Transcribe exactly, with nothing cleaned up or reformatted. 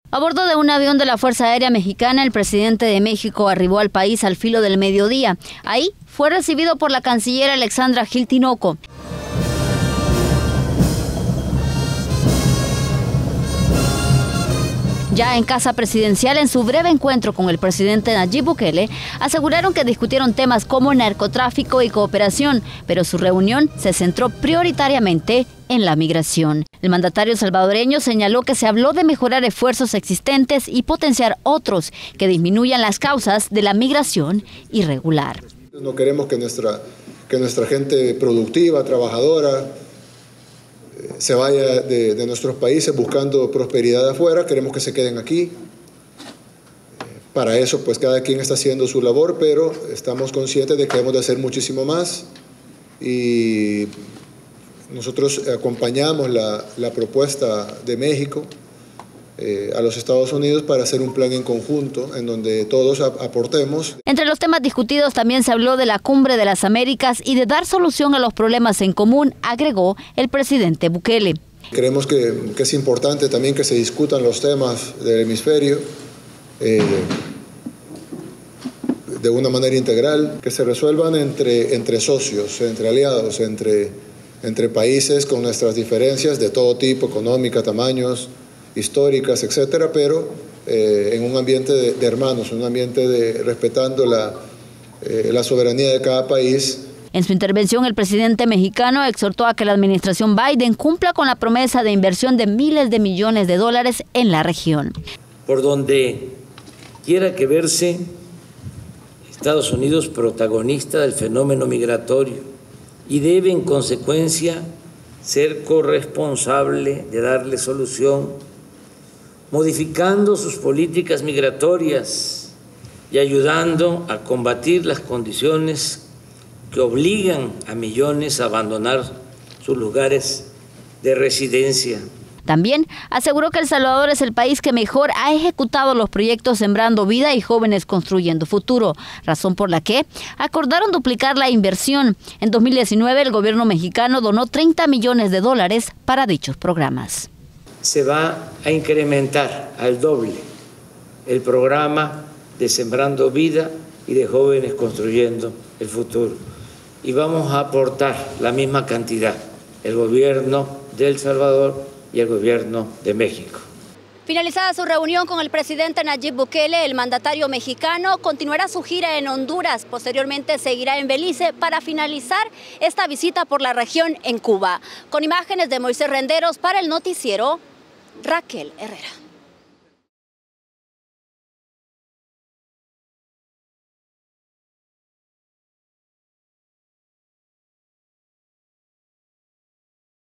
A bordo de un avión de la Fuerza Aérea Mexicana, el presidente de México arribó al país al filo del mediodía. Ahí fue recibido por la canciller Alexandra Gil Tinoco. Ya en Casa Presidencial, en su breve encuentro con el presidente Nayib Bukele, aseguraron que discutieron temas como narcotráfico y cooperación, pero su reunión se centró prioritariamente en la migración. El mandatario salvadoreño señaló que se habló de mejorar esfuerzos existentes y potenciar otros que disminuyan las causas de la migración irregular. No queremos que nuestra, que nuestra gente productiva, trabajadora, se vaya de, de nuestros países buscando prosperidad afuera. Queremos que se queden aquí. Para eso, pues cada quien está haciendo su labor, pero estamos conscientes de que debemos de hacer muchísimo más y nosotros acompañamos la, la propuesta de México eh, a los Estados Unidos para hacer un plan en conjunto en donde todos aportemos. Entre los temas discutidos también se habló de la Cumbre de las Américas y de dar solución a los problemas en común, agregó el presidente Bukele. Creemos que, que es importante también que se discutan los temas del hemisferio eh, de una manera integral, que se resuelvan entre, entre socios, entre aliados, entre, entre países con nuestras diferencias de todo tipo, económica, tamaños, históricas, etcétera, pero eh, en un ambiente de, de hermanos, un ambiente de respetando la, eh, la soberanía de cada país. En su intervención, el presidente mexicano exhortó a que la administración Biden cumpla con la promesa de inversión de miles de millones de dólares en la región. Por donde quiera que verse, Estados Unidos protagonista del fenómeno migratorio y debe en consecuencia ser corresponsable de darle solución, modificando sus políticas migratorias y ayudando a combatir las condiciones que obligan a millones a abandonar sus lugares de residencia. También aseguró que El Salvador es el país que mejor ha ejecutado los proyectos Sembrando Vida y Jóvenes Construyendo Futuro, razón por la que acordaron duplicar la inversión. En dos mil diecinueve, el gobierno mexicano donó treinta millones de dólares para dichos programas. Se va a incrementar al doble el programa de Sembrando Vida y de Jóvenes Construyendo el Futuro. Y vamos a aportar la misma cantidad, el gobierno de El Salvador y el gobierno de México. Finalizada su reunión con el presidente Nayib Bukele, el mandatario mexicano continuará su gira en Honduras. Posteriormente seguirá en Belice para finalizar esta visita por la región en Cuba. Con imágenes de Moisés Renderos para el noticiero Raquel Herrera.